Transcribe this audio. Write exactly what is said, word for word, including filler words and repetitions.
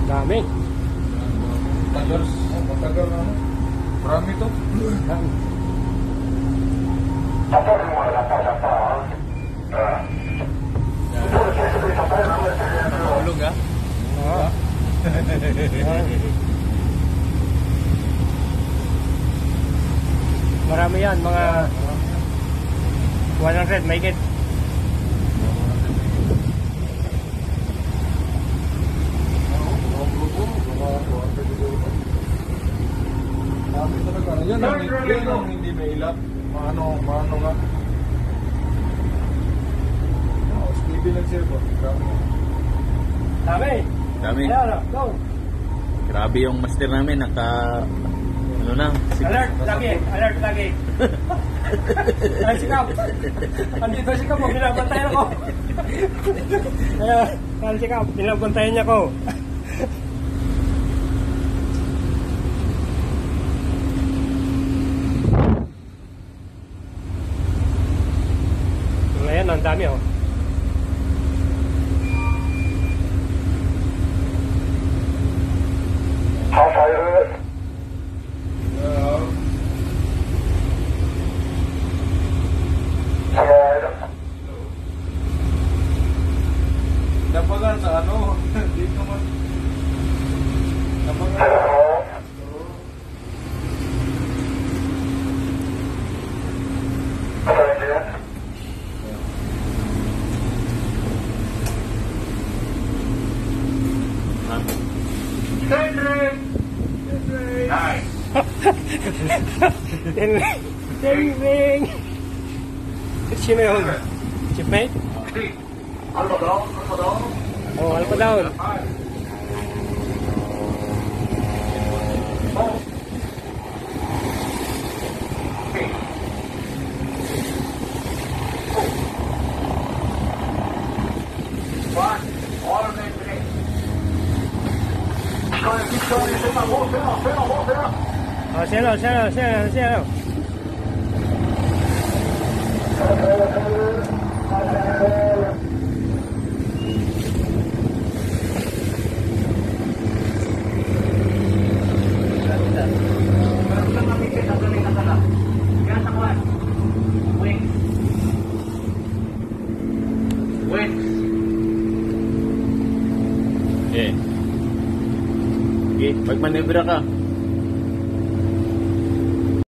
Dami. Matagal, oh, matagal na ano. Marami to. Dami. Tulog ha? Oo. Marami yan, mga one hundred, may get. Dami talaga. Yan ang, yan ang hindi may ilap. Maano, maano nga. Oh, speedy lang siya po. Dami. Dami. Dami. Ayan, go. Grabe yung master namin, naka... Ano na? Alert lagi, alert lagi. Ay, sikap. Andito sikap mo, binabantayan ako. Ayan, sikap, binabantayan niya ko. Ayan, ang dami oh. Dapagan sa ano? Dito man. Dapagan. Nice. Ding ding ding. Sino yun? Chipmate? Alpha down, alpha down. Oh, alpha down. One, all men break. Keep going, keep going, hold there, hold there, hold there. Oh, sino, sino, sino, sino. Eh. Okay, magmanibra ka.